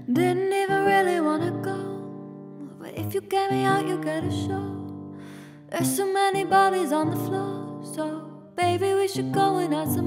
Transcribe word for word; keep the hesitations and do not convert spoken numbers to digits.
Didn't even really wanna go, but if you get me out, you get a show. There's so many bodies on the floor, so baby, we should go and add some